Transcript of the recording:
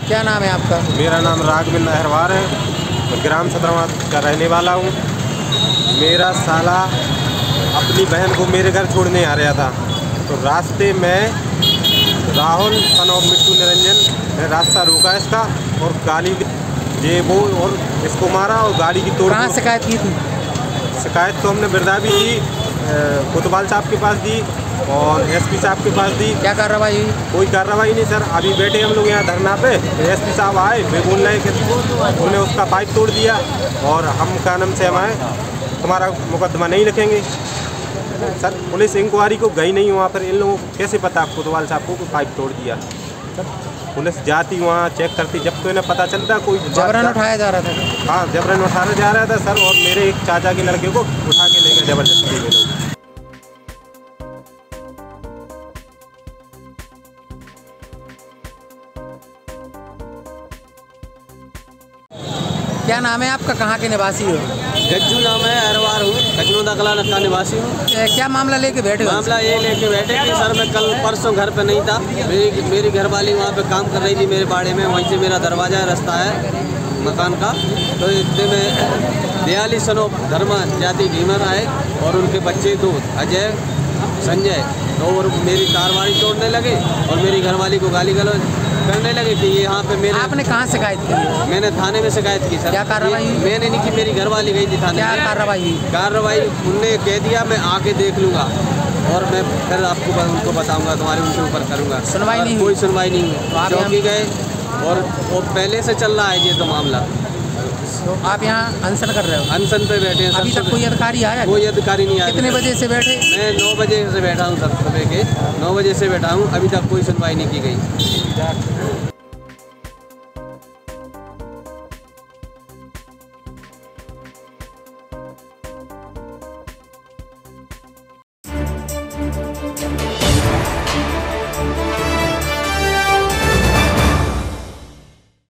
क्या नाम है आपका? मेरा नाम राघवेंद्र अहरवार है, मैं ग्राम सदरवा का रहने वाला हूँ। मेरा साला अपनी बहन को मेरे घर छोड़ने आ रहा था, तो रास्ते में राहुल सन ऑफ मिट्टू निरंजन ने रास्ता रोका इसका और गाली ये वो और इसको मारा और गाड़ी की तोड़। कहाँ शिकायत की थी? शिकायत तो हमने बिरदावी दी, कोतवाल साहब के पास दी और एसपी साहब के पास दी। क्या कार्रवाई हुई? कोई कार्रवाई नहीं सर। अभी बैठे हम लोग यहाँ धरना पे, एसपी साहब आए, वे बोल रहे हैं कि उन्होंने उसका पाइप तोड़ दिया और हम का नाम से हम आए, तुम्हारा मुकदमा नहीं लिखेंगे। सर पुलिस इंक्वायरी को गई नहीं वहाँ पर, इन लोगों को कैसे पता कोतवाल साहब को पाइप तोड़ दिया? सर पुलिस जाती वहाँ चेक करती, जब तो इन्हें पता चलता कोई जबरन उठाया जा रहा था। हाँ जबरन उठाया जा रहा था सर, और मेरे एक चाचा के लड़के को उठा के ले गए जबरदस्ती में लोग। क्या नाम है आपका? कहाँ के निवासी हो? गज्जू नाम है, अहरवार हूँ, कचनोदा कला का निवासी हूँ। क्या मामला लेके बैठे हो? मामला ये लेके बैठे कि सर मैं कल परसों घर पे नहीं था, मेरी घरवाली वहाँ पे काम कर रही थी मेरे बाड़े में, वहीं से मेरा दरवाज़ा रास्ता है मकान का। तो इतने में दयाली सनो धर्मा जाति भीमर आए और उनके बच्चे दो अजय संजय, तो और मेरी कारवारी तोड़ने लगे और मेरी घरवाली को गाली गलौज करने लगे कि यहाँ पे मेरे। आपने कहाँ शिकायत की? मैंने थाने में शिकायत की सर। क्या कार्रवाई हुई? मैंने नहीं की, मेरी घरवाली गई थी थाने। क्या कार्रवाई हुई? कार्रवाई उनने कह दिया मैं आके देख लूँगा और मैं फिर आपको उनको बताऊँगा, तुम्हारे उनके ऊपर करूँगा। सुनवाई नहीं? कोई सुनवाई नहीं तो हुई। चौकी गए और वो पहले से चल रहा है ये तो मामला। तो आप यहाँ अनशन कर रहे हो? अनशन पे बैठे हैं। अभी तक कोई अधिकारी आया? कोई अधिकारी नहीं आया। कितने बजे से बैठे? मैं 9 बजे से बैठा हूँ सर, सुबह के 9 बजे से बैठा हूँ, अभी तक कोई सुनवाई नहीं की गई।